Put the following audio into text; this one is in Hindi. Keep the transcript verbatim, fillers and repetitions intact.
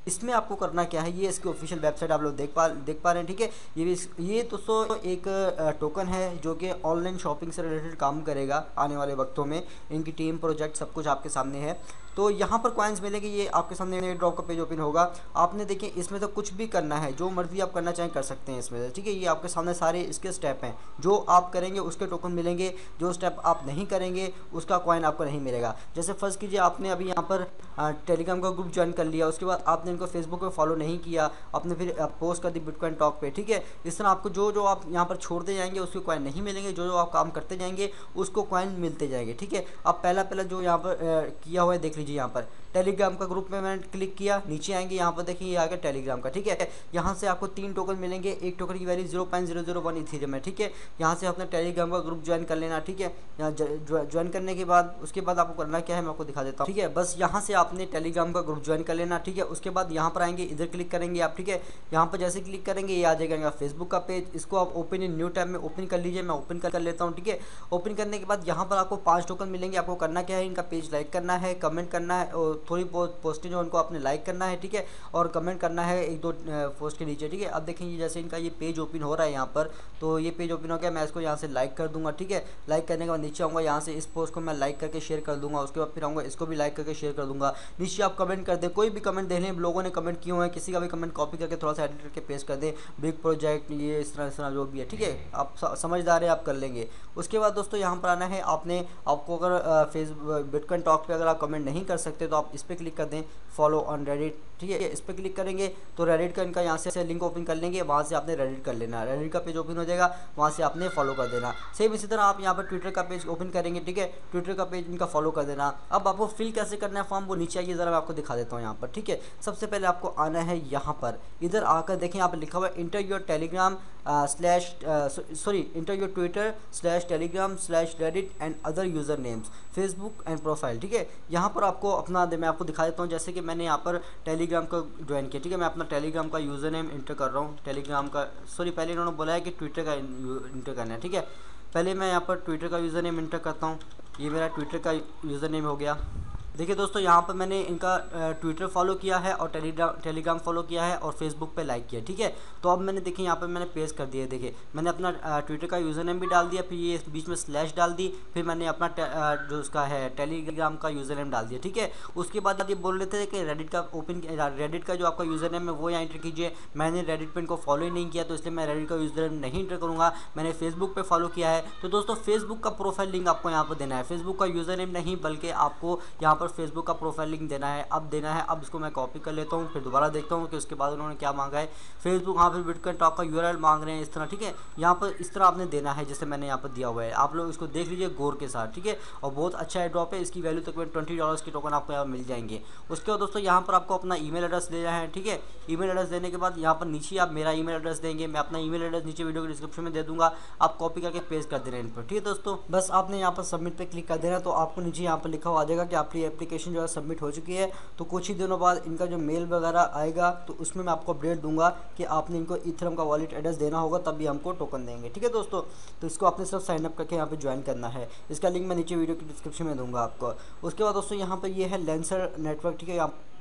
इसमें आपको करना क्या है, ये इसकी ऑफिशियल वेबसाइट आप लोग देख पा देख पा रहे हैं, ठीक है। ये ये दोस्तों एक टोकन है जो कि ऑनलाइन शॉपिंग से रिलेटेड काम करेगा आने वाले वक्तों में। इनकी टीम, प्रोजेक्ट, सब कुछ आपके सामने है। तो यहाँ पर कॉइन्स मिलेंगे, ये आपके सामने एयर ड्रॉप का पेज ओपन होगा। आपने देखिए इसमें तो कुछ भी करना है, जो मर्जी आप करना चाहें कर सकते हैं इसमें, ठीक है। ये आपके सामने सारे इसके स्टेप हैं, जो आप करेंगे उसके टोकन मिलेंगे, जो स्टेप आप नहीं करेंगे उसका कॉइन आपको नहीं मिलेगा। जैसे फर्स्ट कीजिए, आपने अभी यहाँ पर टेलीग्राम का ग्रुप ज्वाइन कर लिया, उसके बाद आपने इनको फेसबुक पे फॉलो नहीं किया, आपने फिर पोस्ट कर दी बिटकॉइन टॉक पे, ठीक है। इस तरह आपको जो जो आप यहाँ पर छोड़ते जाएंगे उसके कॉइन नहीं मिलेंगे, जो जो आप काम करते जाएंगे उसको कॉइन मिलते जाएंगे, ठीक है। अब पहला पहला जो यहाँ पर किया हुआ है देख लीजिए, यहाँ पर टेलीग्राम का ग्रुप में मैंने क्लिक किया, नीचे आएंगे यहाँ पर देखिए ये आ गया टेलीग्राम का, ठीक है। यहाँ से आपको तीन टोकन मिलेंगे, एक टोकन की value zero point zero zero one Ethereum है, ठीक है। यहाँ से अपने टेलीग्राम का ग्रुप ज्वाइन कर लेना, ठीक है। यहाँ ज्वाइन करने के बाद उसके बाद आपको करना क्या है मैं आपको दिखा देता हूँ, ठीक है। बस यहाँ से आपने टेलीग्राम का ग्रुप ज्वाइन कर लेना, ठीक है। उसके बाद यहाँ पर आएंगे, इधर क्लिक करेंगे आप, ठीक है। यहाँ पर जैसे क्लिक करेंगे ये आ जाएगा फेसबुक का पेज, इसको आप ओपन इन न्यू टैब में ओपन कर लीजिए। मैं ओपन कर लेता हूँ, ठीक है। ओपन करने के बाद यहाँ पर आपको पाँच टोकन मिलेंगे। आपको करना क्या है, इनका पेज लाइक करना है, कमेंट करना है, और थोड़ी बहुत पोस्ट जो उनको आपने लाइक करना है, ठीक है, और कमेंट करना है एक दो पोस्ट के नीचे, ठीक है। अब देखेंगे जैसे इनका ये पेज ओपन हो रहा है यहाँ पर, तो ये पेज ओपन हो गया, मैं इसको यहाँ से लाइक कर दूंगा, ठीक है। लाइक करने के बाद नीचे आऊँगा, यहाँ से इस पोस्ट को मैं लाइक करके शेयर कर दूंगा, उसके बाद फिर आऊँगा इसको भी लाइक करके शेयर कर दूंगा। नीचे आप कमेंट कर दें, कोई भी कमेंट देख लें, लोगों ने कमेंट किए हुए हैं, किसी का भी कमेंट कॉपी करके थोड़ा सा एडिट करके पेस्ट कर दें, बिग प्रोजेक्ट ये इस तरह इस तरह जो भी है, ठीक है। आप समझदार है, आप कर लेंगे। उसके बाद दोस्तों यहाँ पर आना है, आपने आपको अगर फेसबुक बिटकॉइन टॉक पे अगर आप कमेंट नहीं कर सकते तो आप इस पर क्लिक कर दें, फॉलो ऑन रेडिट, ठीक है। इस पर क्लिक करेंगे तो रेडिट का इनका यहाँ से लिंक ओपन कर लेंगे, वहाँ से आपने रेडिट कर लेना, रेडिट का पेज ओपन हो जाएगा, वहाँ से आपने फॉलो कर देना। सेम इसी तरह आप यहाँ पर ट्विटर का पेज ओपन करेंगे, ठीक है, ट्विटर का पेज इनका फॉलो कर देना। अब आपको फिल कैसे करना है फॉर्म, वो नीचे आइए ज़रा मैं आपको दिखा देता हूँ यहाँ पर, ठीक है। सबसे पहले आपको आना है यहाँ पर, इधर आकर देखें यहाँ पर लिखा हुआ है enter your Telegram slash sorry enter your Twitter slash Telegram slash Reddit and other user names Facebook and profile, ठीक है। यहाँ पर आपको अपना दे मैं आपको दिखा देता हूँ, जैसे कि मैंने यहाँ पर टेलीग्राम का ज्वाइन किया, ठीक है। मैं अपना टेलीग्राम का यूज़र नेम इंटर कर रहा हूँ, टेलीग्राम का सॉरी पहले इन्होंने बोला है कि ट्विटर का इंटर करना है, ठीक है। पहले मैं यहाँ पर ट्विटर का यूज़र नेम इंटर करता हूँ, ये मेरा ट्विटर का यूज़र नेम हो गया। देखिए दोस्तों यहाँ पर मैंने इनका ट्विटर फॉलो किया है और टेलीग्राम टेलीग्राम फॉलो किया है और फेसबुक पे लाइक किया, ठीक है। तो अब मैंने देखिए यहाँ पर मैंने पेस्ट कर दिया, देखिए मैंने अपना ट्विटर का यूज़र नेम भी डाल दिया, फिर ये बीच में स्लैश डाल दी, फिर मैंने अपना जो उसका है टेलीग्राम का यूज़र नेम डाल दिया, ठीक है। उसके बाद ये बोल रहे थे कि रेडिट का ओपन रेडिट का जो आपका यूज़र नेम है वो यहाँ इंटर कीजिए। मैंने रेडिट पर इनको फॉलो ही नहीं किया, तो इसलिए मैं रेडिट का यूज़र नेम नहीं इंटर करूँगा, मैंने फेसबुक पर फॉलो किया है। तो दोस्तों फेसबुक का प्रोफाइल लिंक आपको यहाँ पर देना है, फेसबुक का यूज़र नेम नहीं बल्कि आपको यहाँ पर फेसबुक का प्रोफाइल लिंक देना है। अब देना है, अब इसको मैं कॉपी कर लेता हूँ, फिर दोबारा देखता हूँ कि उसके बाद उन्होंने क्या मांगा है। फेसबुक यहाँ पर बिटकॉइन टॉक का यूआरएल मांग रहे हैं इस तरह, ठीक है। यहाँ पर इस तरह आपने देना है जैसे मैंने यहाँ पर दिया हुआ है, आप लोग इसको देख लीजिए गौर के साथ, ठीक है। और बहुत अच्छा एयरड्रॉप है, इसकी वैल्यू तकरीबन ट्वेंटी डॉलर्स की टोकन आपको यहाँ मिल जाएंगे। उसके बाद दोस्तों यहाँ पर आपको अपना ईमेल एड्रेस देना है, ठीक है। ईमेल एड्रेस देने के बाद यहाँ पर नीचे आप मेरा ईमेल एड्रेस देंगे, मैं अपना ईमेल एड्रेस नीचे वीडियो के डिस्क्रिप्शन में दे दूंगा, आप कॉपी करके पेस्ट कर देना इन पर, ठीक है दोस्तों। बस आपने यहाँ पर सबमिट पे क्लिक कर देना, तो आपको नीचे यहाँ पर लिखा हुआ आ जाएगा कि आपकी एप्लीकेशन जो है सबमिट हो चुकी है। तो कुछ ही दिनों बाद इनका जो मेल वगैरह आएगा तो उसमें मैं आपको अपडेट दूंगा कि आपने इनको इथेरियम का वॉलेट एड्रेस देना होगा, तभी हमको टोकन देंगे, ठीक है दोस्तों। तो इसको आपने सिर्फ साइन अप करके यहाँ पे ज्वाइन करना है, इसका लिंक मैं नीचे वीडियो के डिस्क्रिप्शन में दूंगा आपको। उसके बाद दोस्तों यहाँ पर ये है लेंसर नेटवर्क, ठीक है।